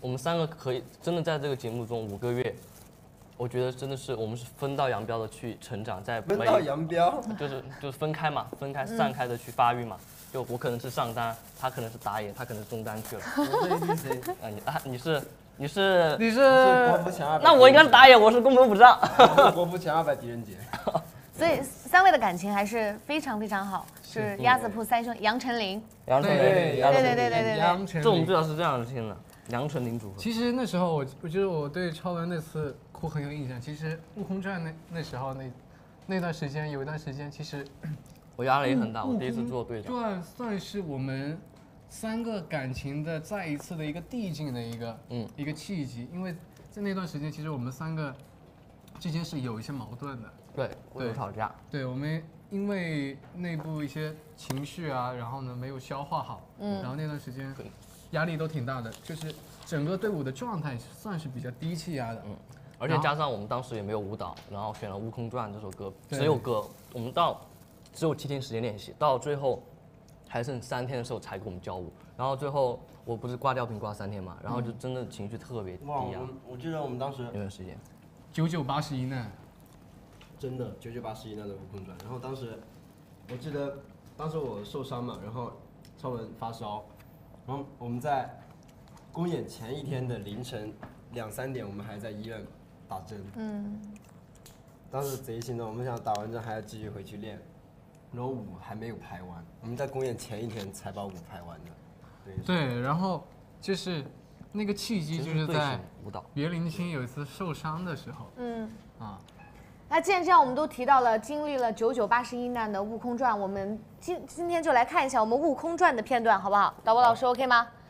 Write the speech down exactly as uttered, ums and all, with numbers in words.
我们三个可以真的在这个节目中五个月，我觉得真的是我们是分道扬镳的去成长，在分道扬镳， 就是就是分开嘛，分开散开的去发育嘛。就我可能是上单，他可能是打野，他可能是中单去了。 我是 A D C， 啊你啊你是你是你是国服前二百， 那我应该是打野，我是攻本补杖。 国服前二百狄仁杰。 所以三位的感情还是非常非常好，是鸭子铺三兄杨丞琳， 杨丞琳， 对杨丞琳对对对对杨丞琳。 这我们最早是这样听的，杨丞琳组合。 其实那时候我我觉得我对超文那次哭很有印象。其实《悟空传》那那时候那那段时间有一段时间，其实我压力也很大，我第一次做队长。 算算是我们三个感情的再一次的一个递进的一个嗯一个契机，因为在那段时间，其实我们三个之间是有一些矛盾的。 对，会有吵架。 对，我们因为内部一些情绪啊，然后呢没有消化好，嗯，然后那段时间压力都挺大的，就是整个队伍的状态算是比较低气压的， 嗯，而且加上我们当时也没有舞蹈，然后选了《悟空传》这首歌，只有歌，我们到只有七天时间练习，到最后还剩三天的时候才给我们交舞，然后最后我不是挂吊瓶挂三天嘛，然后就真的情绪特别低哇， 啊。 我我记得我们当时有段时间， 九九八十一难。 真的九九八十一那的悟空传，然后当时我记得当时我受伤嘛，然后超文发烧，然后我们在公演前一天的凌晨两三点，我们还在医院打针。嗯。当时贼心动，我们想打完针还要继续回去练，然后舞还没有排完，我们在公演前一天才把舞排完的。对。 对，然后就是那个契机，就是在舞蹈别林青有一次受伤的时候。嗯。啊。 那既然这样，我们都提到了经历了九九八十一难的《悟空传》，我们今今天就来看一下我们《悟空传》的片段，好不好？导播老师 OK 吗？